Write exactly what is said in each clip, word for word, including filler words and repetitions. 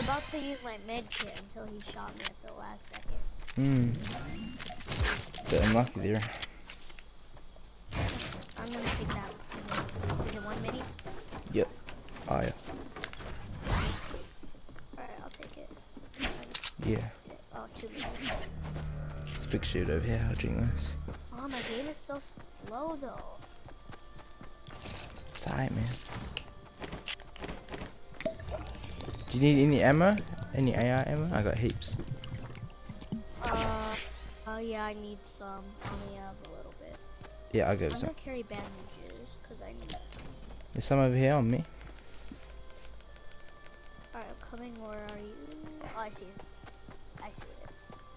about to use my med kit until he shot me at the last second. Hmm. Bit unlucky there. I'm gonna take that. Is it one mini? Yep. Oh yeah. Alright, I'll take it. Yeah. Oh, two minis. It's a big shoot over here. I'll drink this. Oh, my game is so slow though. It's alright, man. Do you need any ammo? Any A R ammo? I got heaps. Uh, oh yeah, I need some. I only have a little bit. Yeah, I'll go I'm some. gonna carry bandages because I need. There's some over here on me. Alright, I'm coming. Where are you? Oh, I see it. I see it.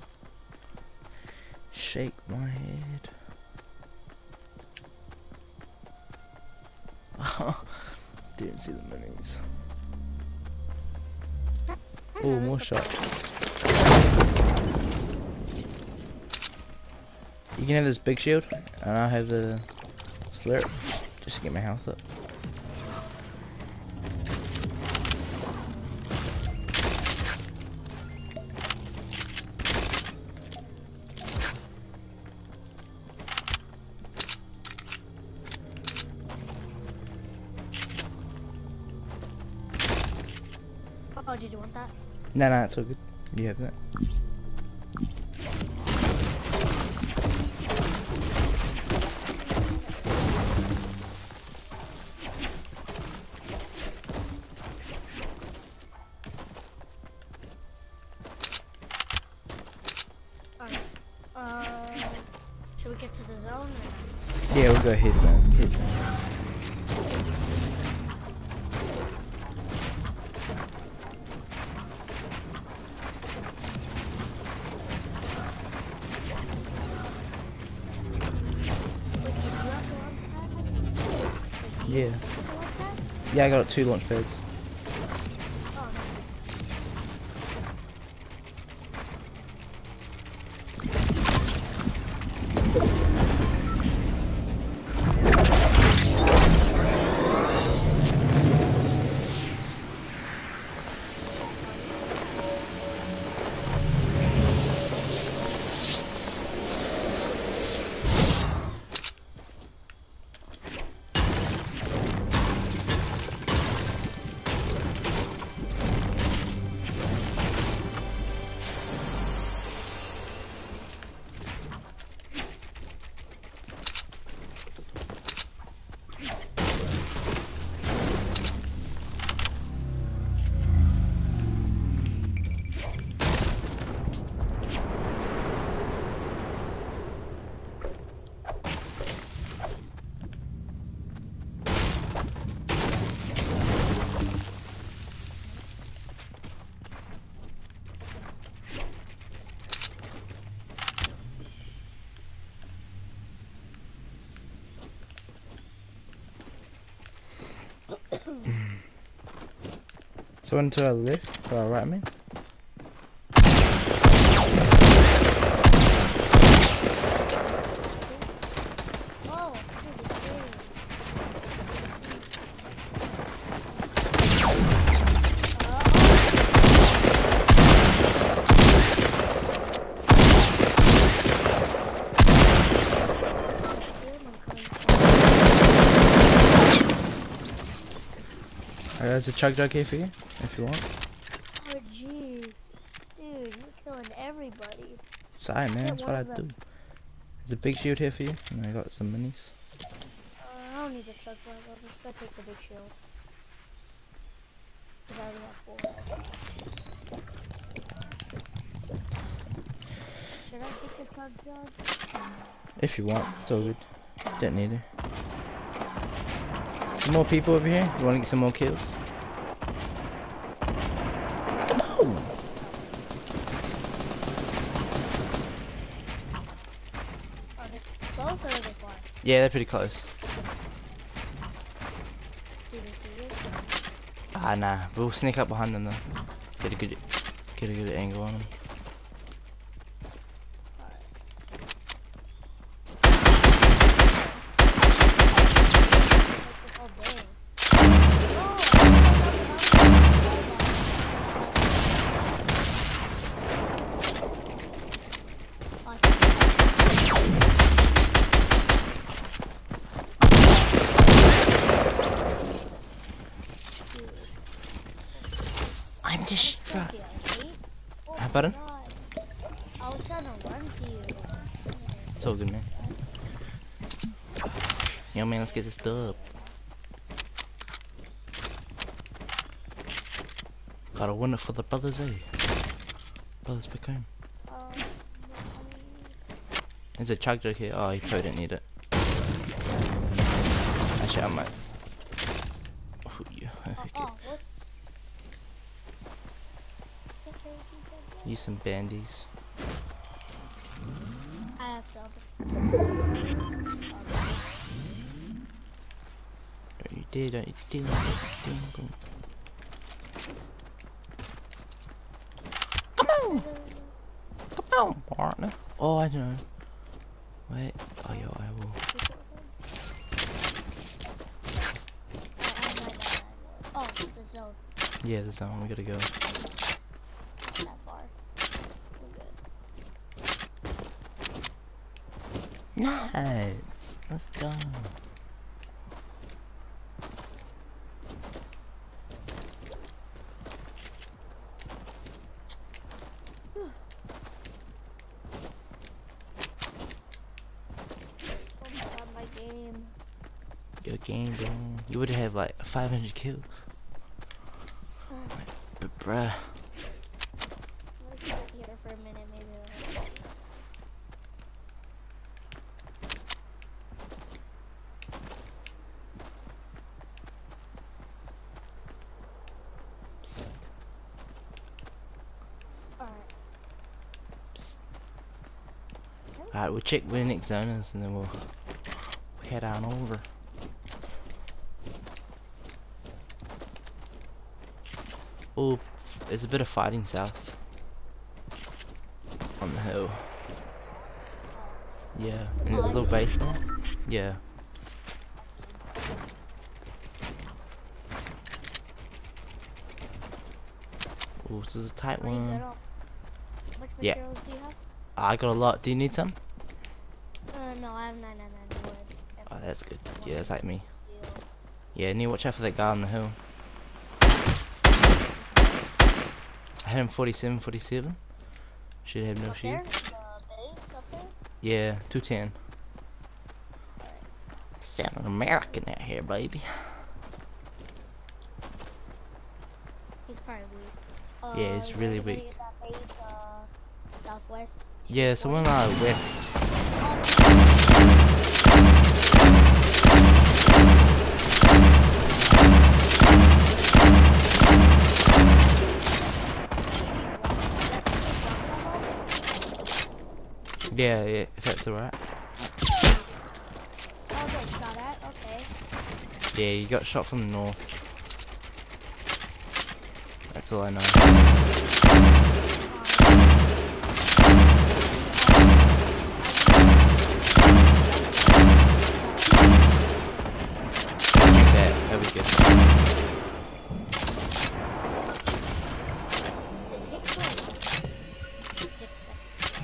Shake my head. Didn't see the minis. Oh, more shots. You can have this big shield, and I'll have the slurp, just to get my health up. Oh, did you want that? No, no, it's all good. You have that. Alright. Uh, should we get to the zone? Or? Yeah, we'll go hit zone. Hit zone. Yeah. Yeah, I got two launch pads. So one to our left, to our right, man. Oh, Uh, there's a chug jug here for you, if you want. oh jeez. Dude, you're killing everybody. Sorry, man, that's what I do. There's a big shield here for you, and I got some minis. Uh, I don't need the chug jug. I'm just gonna take the big shield. Because I already have four. Should I take the chug jug? If you want, it's all good. Don't need it. Some more people over here. You want to get some more kills? Oh. Are they close or are they far? Yeah, they're pretty close. Do they see you? Ah, nah. We'll sneak up behind them though. Get a good, get a good angle on them. I'm Thank distracted. you, mate. Oh How my about it? god. I was trying to run to you. It's all good, man. Yo, man, let's get this dub. Gotta win it for the brothers, eh? Brothers back home. Um, There's a chug jug here. Oh, he probably didn't need it. Actually, I might. Oh, yeah. oh, Okay. oh, whoops. Use some bandies. I have some. Don't you dare, don't you dare, don't you dare. Come on! Come on, partner. Oh, I know. Wait. Oh, yo, I will. Oh, the zone. Yeah, the zone. We gotta go. Not that far. We're good. Nice. Let's go. Oh my god, my game. Good game, bro. You would have like five hundred kills. But bruh. I'm gonna sit here for a minute, maybe it'll help. Alright. Alright, we'll check where the next zone is and then we'll head on over. Oh, there's a bit of fighting south. On the hill. Yeah, and there's a little base there. Yeah. Oh, this is a tight Are you good one. on- How much Yeah. materials do you have? I got a lot. Do you need some? Uh, no, I have nine nine nine wood. That's Oh, that's good. Yeah, that's like me. steel. Yeah, need to watch out for that guy on the hill. I hit him forty-seven, forty-seven. Should have no Up shield. there? The base up there? Yeah, two ten. Sounding American out here, baby. He's probably weak. Uh, Yeah, he's is really anybody weak. at that base, uh, southwest? Yeah, someone out west. Yeah, yeah, if that's alright. Oh, good, shot at, okay. Yeah, you got shot from the north. That's all I know. Shoot that, that'd be good. It takes like six seconds.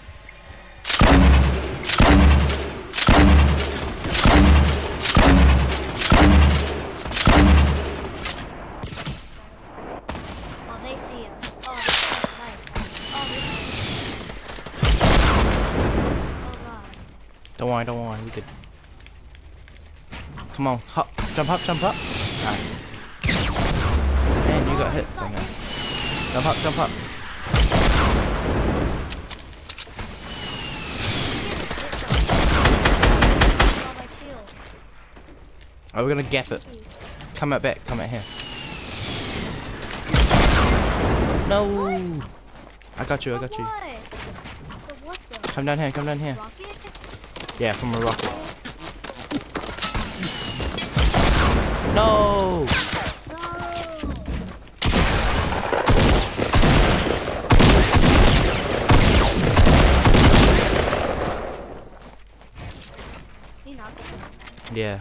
Oh, they see him. Oh, this guy's nice. Oh, this Oh god. Don't worry, don't worry, we good. Come on, hop, jump up, jump up. Nice. Man, you got hit somehow. Jump up, jump up. Oh, my shield. Oh, we're gonna gap it. Come out back, come out here. No! What? I got you, I got For you. what? For what the? Come down here, come down here. Rocket? Yeah, from a rocket. No! No! He knocked him. Yeah.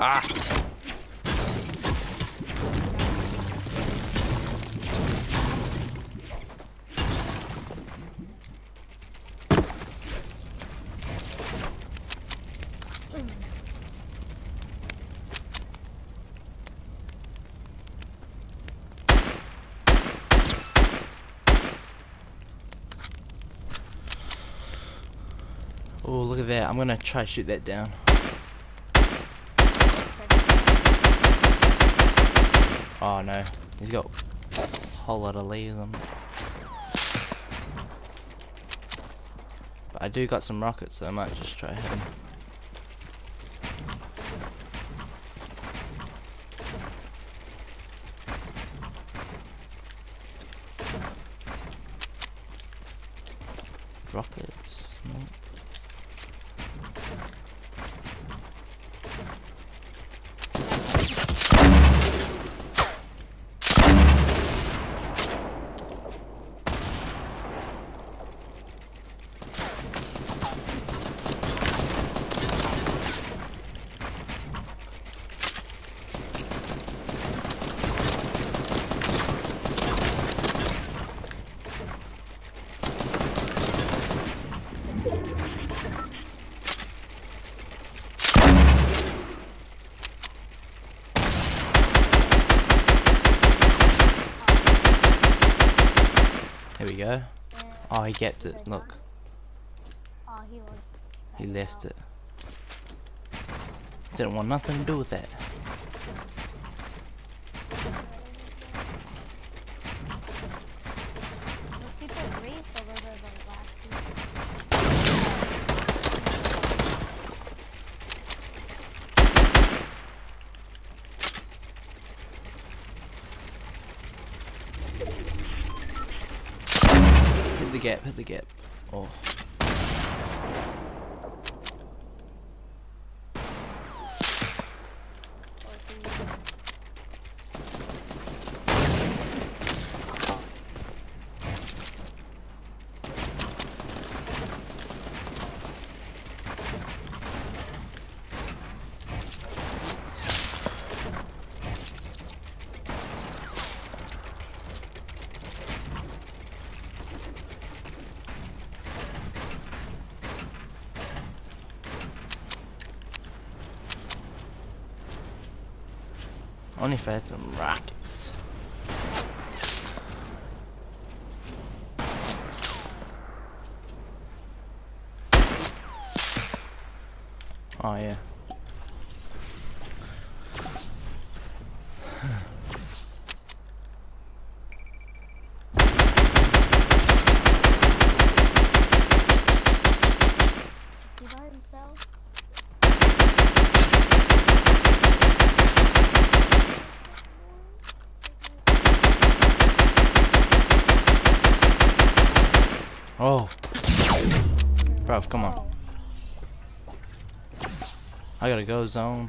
Ah! Oh, look at that. I'm gonna try to shoot that down. Oh no, he's got a whole lot of leaves on. But I do got some rockets, so I might just try him. Rockets, no. There we go. Oh, he kept it. Look, Oh, he was. he left it. Didn't want nothing to do with that. Those people race over there the last people. Hit the gap, hit the gap. Oh. Only if I had some rockets. Oh yeah. Is he by himself? Oh. Bruv, come on. I gotta go zone.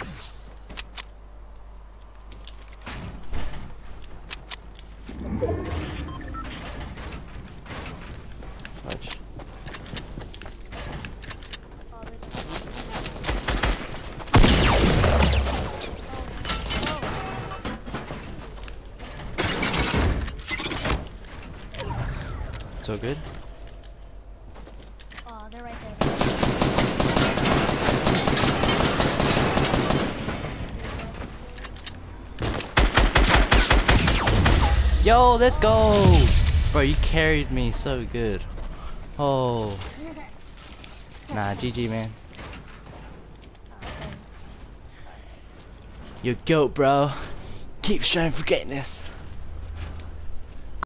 Fudge. So good. Oh, they're right there. Yo, let's go! Bro, you carried me so good. Oh. Nah, G G, man. You goat, bro. Keep striving for greatness.